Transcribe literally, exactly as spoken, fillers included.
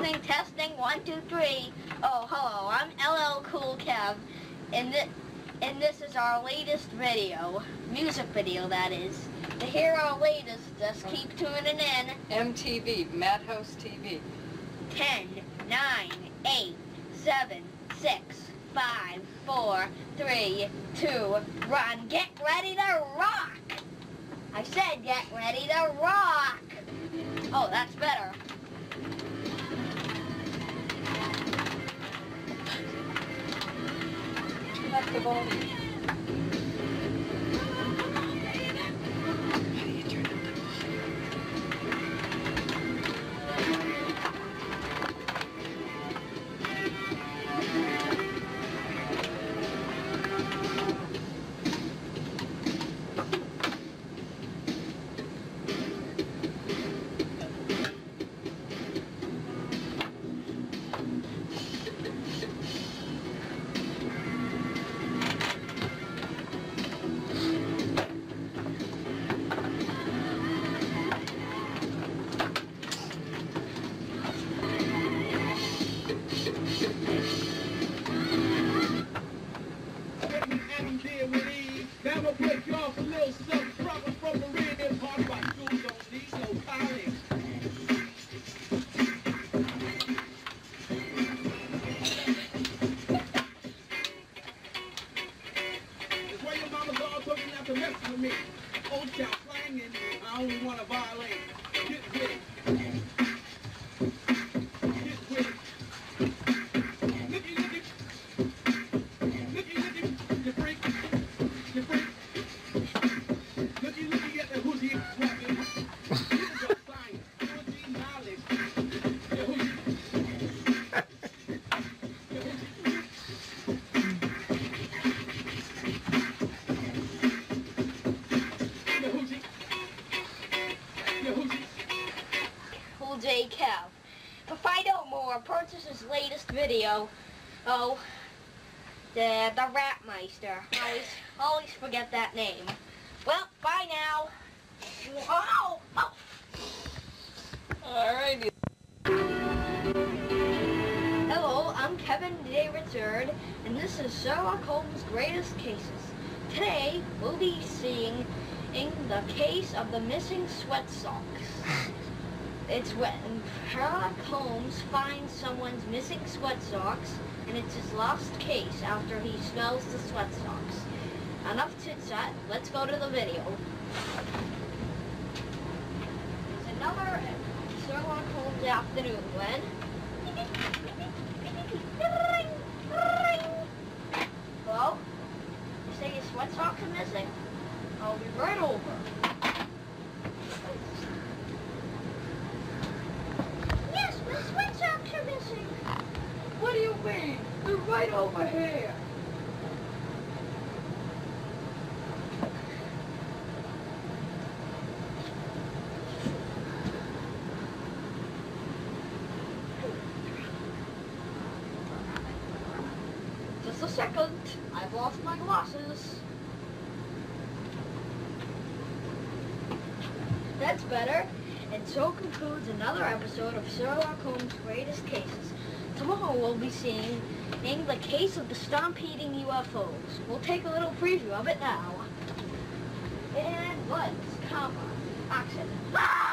Testing, testing, one, two, three. Oh, hello, I'm L L Cool Kev, and, th and this is our latest video, music video that is. To hear our latest, just keep tuning in. M T V, Madhouse T V. ten, nine, eight, seven, six, five, four, three, two, one. Get ready to rock! I said get ready to rock! Oh, that's better. That's the volume. Now I'm gonna break you off a little something proper from the rhythm part by schools don't need no college. It's where your mama's all talking not to mess with me. Old child slanging, I only want to violate. Get with it. Get with it. Looky, looky. Looky, looky. You freak. You freak. Looky, looky at the hoochie slapping. This is a science. Hoochie knowledge. The hoochie. The hoochie. The hoochie. The hoochie. Cool J Kev. To find out more, purchase his latest video. Oh, the the Rapmeister. Always always forget that name. Well, bye now. Wow. Oh. Alrighty. Hello, I'm Kevin J. Richard, and this is Sherlock Holmes' Greatest Cases. Today, we'll be seeing in the case of the missing sweat socks. It's when Sherlock Holmes finds someone's missing sweat socks, and it's his lost case after he smells the sweat socks. Enough chit-chat, let's go to the video. It's another Sherlock Holmes afternoon when... Hello? You say your sweat socks are missing? I'll be right over. Yes, my sweat socks are missing. What do you mean? They're right over here. Just a second. I've lost my glasses. That's better. And so concludes another episode of Sherlock Holmes' Greatest Cases. Tomorrow we'll be seeing in the case of the stampeding U F Os. We'll take a little preview of it now. And lights, camera, action. Ah!